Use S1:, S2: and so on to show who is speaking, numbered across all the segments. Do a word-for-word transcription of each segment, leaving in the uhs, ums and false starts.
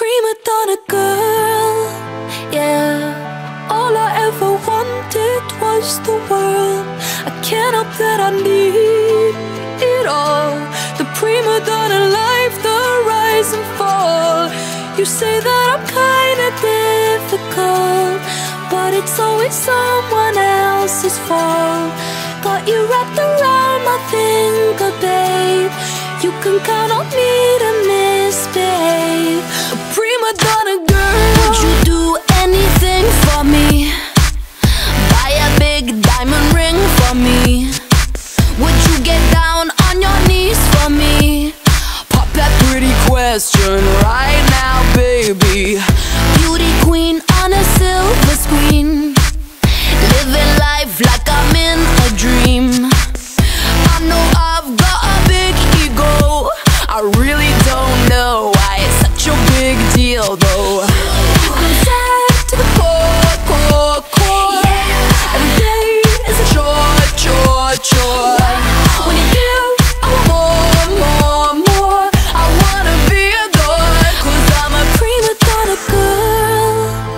S1: prima donna girl, yeah. All I ever wanted was the world. I can't help that I need it all. The prima donna life, the rise and fall. You say that I'm kinda difficult, but it's always someone else's fault. Got you wrapped around my finger, babe. You can count on me to misbehave. A prima donna girl, would you do anything for me? Buy a big diamond ring for me? Would you get down on your knees for me? Pop that pretty question right now, baby. Beauty queen on a silver screen, living life like I'm in a dream. I know I've got a big ego, I really don't know why it's such a big deal though. I'm sad to the core, core, core, yeah. Every day is a chore, chore, chore. When you give, I want more, more, more. I wanna be a god, cause I'm a prima donna girl,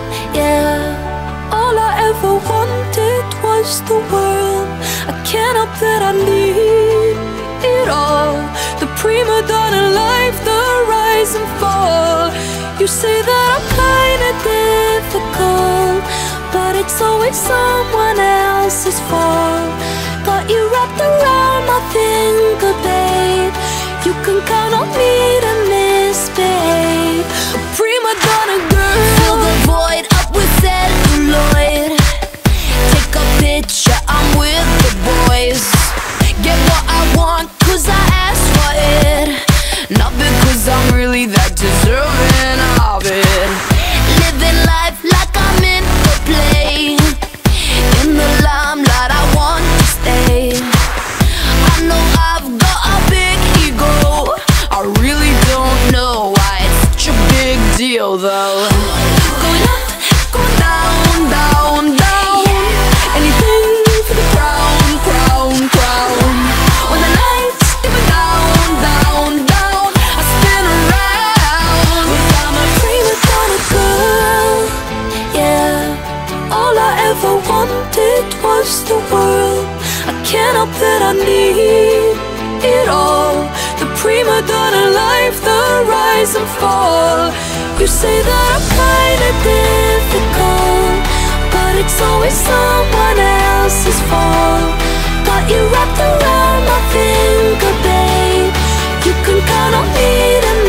S1: yeah. All I ever wanted was the world. I can't help that I need it all. The prima donna life, the rise and fall. You say that I'm kinda difficult, but it's always someone else's fault. Got you wrapped around my finger, babe. You can count on me to misbehave. A prima donna girl, fill the void up with celluloid. Take a picture, I'm with the boys. Get what I want, cause I asked for it, not because I'm really that deserving of it. Living life like I'm in the play, in the limelight I want to stay. I know I've got a big ego, I really don't know why it's such a big deal though. Going up, going down, down, down, anything for the crown, crown, crown. When the lights dip down, down, down, I spin around, cause I'm a prima donna girl, yeah. All I ever wanted was the world. I can't help that I need it all. The prima donna life, the rise and fall. You say that I'm kinda difficult, but it's always someone else's fault. Got you wrapped around my finger, babe. You can count on me to